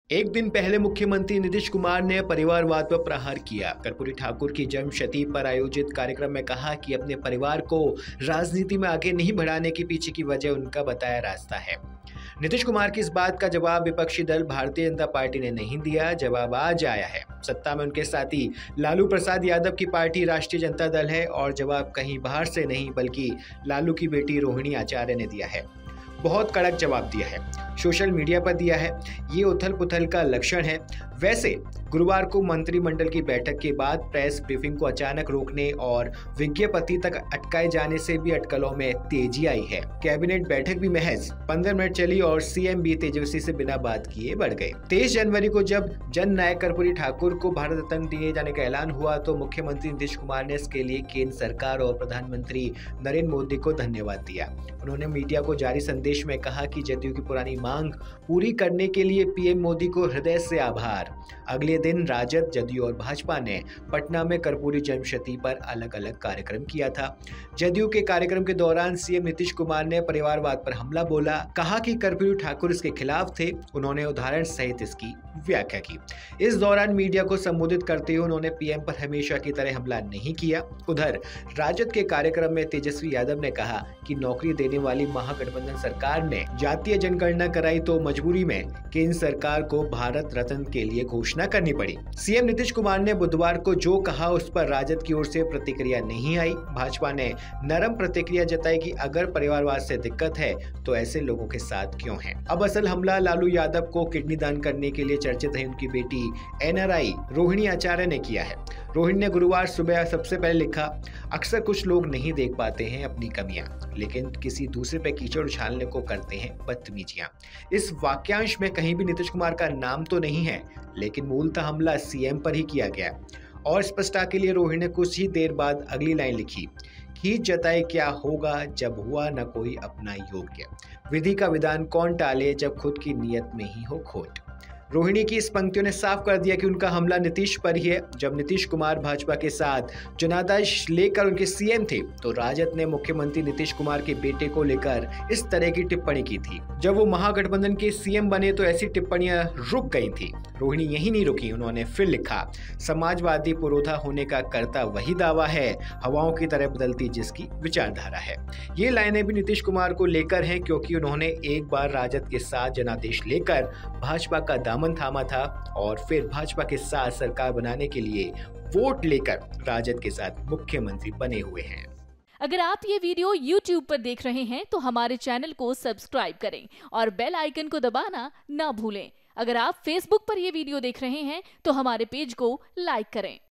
एक दिन पहले मुख्यमंत्री नीतीश कुमार ने परिवारवाद पर प्रहार किया। कर्पूरी ठाकुर की जन्मशती पर आयोजित कार्यक्रम में कहा कि अपने परिवार को राजनीति में आगे नहीं बढ़ाने के पीछे की वजह उनका बताया रास्ता है। नीतीश कुमार की इस बात का जवाब विपक्षी दल भारतीय जनता पार्टी ने नहीं दिया। जवाब आज आया है। सत्ता में उनके साथी लालू प्रसाद यादव की पार्टी राष्ट्रीय जनता दल है और जवाब कहीं बाहर से नहीं बल्कि लालू की बेटी रोहिणी आचार्य ने दिया है। बहुत कड़क जवाब दिया है, सोशल मीडिया पर दिया है। ये उथल पुथल का लक्षण है। वैसे गुरुवार को मंत्रिमंडल की बैठक के बाद प्रेस ब्रीफिंग को अचानक रोकने और विज्ञप्ति तक अटकाए जाने से भी अटकलों में तेजी आई है। कैबिनेट बैठक भी महज 15 मिनट चली और सीएम भी तेजस्वी से बिना बात किए बढ़ गए। 23 जनवरी को जब जन नायक कर्पूरी ठाकुर को भारत रत्न दिए जाने का ऐलान हुआ तो मुख्यमंत्री नीतीश कुमार ने इसके लिए केंद्र सरकार और प्रधानमंत्री नरेंद्र मोदी को धन्यवाद दिया। उन्होंने मीडिया को जारी संदेश में कहा कि जदयू की पुरानी मांग पूरी करने के लिए पीएम मोदी को हृदय से आभार। अगले दिन राजद, जदयू और भाजपा ने पटना में कर्पूरी जन्मशती पर अलग अलग कार्यक्रम किया था। जदयू के कार्यक्रम के दौरान सीएम नीतीश कुमार ने परिवारवाद पर हमला बोला, कहा कि कर्पूरी ठाकुर इसके खिलाफ थे। उन्होंने उदाहरण सहित इसकी व्याख्या की। इस दौरान मीडिया को संबोधित करते हुए उन्होंने पीएम पर हमेशा की तरह हमला नहीं किया। उधर राजद के कार्यक्रम में तेजस्वी यादव ने कहा कि नौकरी देने वाली महागठबंधन सरकार ने जातीय जनगणना कराई तो मजबूरी में केंद्र सरकार को भारत रत्न के लिए घोषणा करनी पड़ी। सीएम नीतीश कुमार ने बुधवार को जो कहा उस पर राजद की ओर से प्रतिक्रिया नहीं आई। भाजपा ने नरम प्रतिक्रिया जताई कि अगर परिवारवाद से दिक्कत है तो ऐसे लोगों के साथ क्यों है। अब असल हमला लालू यादव को किडनी दान करने के लिए चर्चित रही उनकी बेटी एनआरआई रोहिणी आचार्य ने किया है। रोहिणी ने गुरुवार सुबह सबसे पहले लिखा, अक्सर कुछ लोग नहीं देख पाते हैं अपनी कमियां, लेकिन किसी दूसरे पे कीचड़ उछालने को करते हैं बदतमीजियां। इस वाक्यांश में कहीं भी नीतीश कुमार का नाम तो नहीं है, लेकिन मूलतः हमला सीएम पर ही किया गया। और स्पष्टता के लिए रोहिणी ने कुछ ही देर बाद अगली लाइन लिखी, खींच जताए क्या होगा जब हुआ न कोई अपना योग्य। विधि का विधान कौन टाले जब खुद की नीयत में ही हो खोट। रोहिणी की इस पंक्तियों ने साफ कर दिया कि उनका हमला नीतीश पर ही है। जब नीतीश कुमार भाजपा के साथ जनादेश लेकर उनके सीएम थे तो राजद ने मुख्यमंत्री नीतीश कुमार के बेटे को लेकर इस तरह की टिप्पणी की थी। जब वो महागठबंधन के सीएम बने तो ऐसी टिप्पणियां रुक गई थी। रोहिणी यही नहीं रुकी, उन्होंने फिर लिखा, समाजवादी पुरोधा होने का करता वही दावा है, हवाओं की तरह बदलती जिसकी विचारधारा है। ये लाइनें भी नीतीश कुमार को लेकर हैं क्योंकि उन्होंने एक बार राजद के साथ जनादेश लेकर भाजपा का दामन थामा था और फिर भाजपा के साथ सरकार बनाने के लिए वोट लेकर राजद के साथ मुख्यमंत्री बने हुए हैं। अगर आप ये वीडियो YouTube पर देख रहे हैं तो हमारे चैनल को सब्सक्राइब करें और बेल आइकन को दबाना ना भूलें। अगर आप Facebook पर ये वीडियो देख रहे हैं तो हमारे पेज को लाइक करें।